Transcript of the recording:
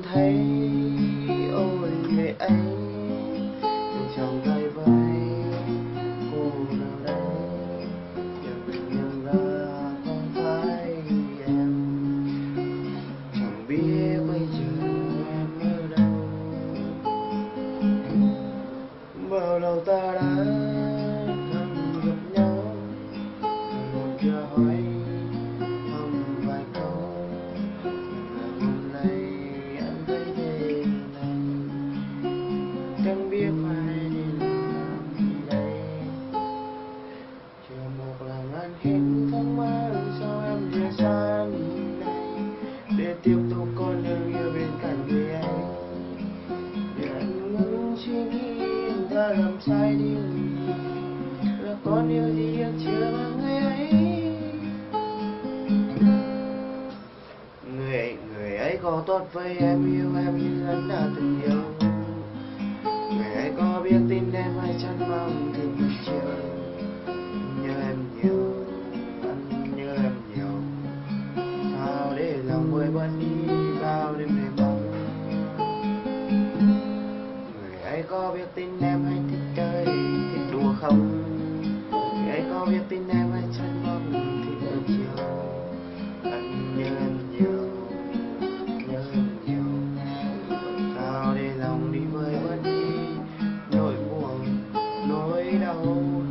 thấy ôi người ấy đừng trong tay với cô nào đây, giờ mình nhận ra không phải em, chẳng biết bây giờ em ở đâu. Bao lâu ta đã không gặp nhau, một giờ hỏi không vài câu, hôm nay anh thấy thế này, chẳng biết phải nên làm gì đây. Chờ một lần anh hết thắc mắc sao em rời xa mình này, để tiếp tục con đường yêu bên cạnh người ấy. Để anh ngừng suy nghĩ em đã làm sai điều gì, là có điều gì em chưa bằng người ấy. Người ấy có tốt với em, yêu em như anh đã từng yêu. Người ấy có biết tin em hay chẳng mong thêm một chiều. Nhớ em nhiều, anh nhớ em nhiều. Sao để lòng vơi bớt đi vào đêm đêm bóng. Người ấy có biết tin em hay thích chơi, thích đùa không? Người ấy có biết tin em hay chẳng mong thêm một chiều. Anh nhớ em nhiều, nhớ em nhiều. Sao để lòng đi vơi bớt đi nỗi buồn, nỗi đau.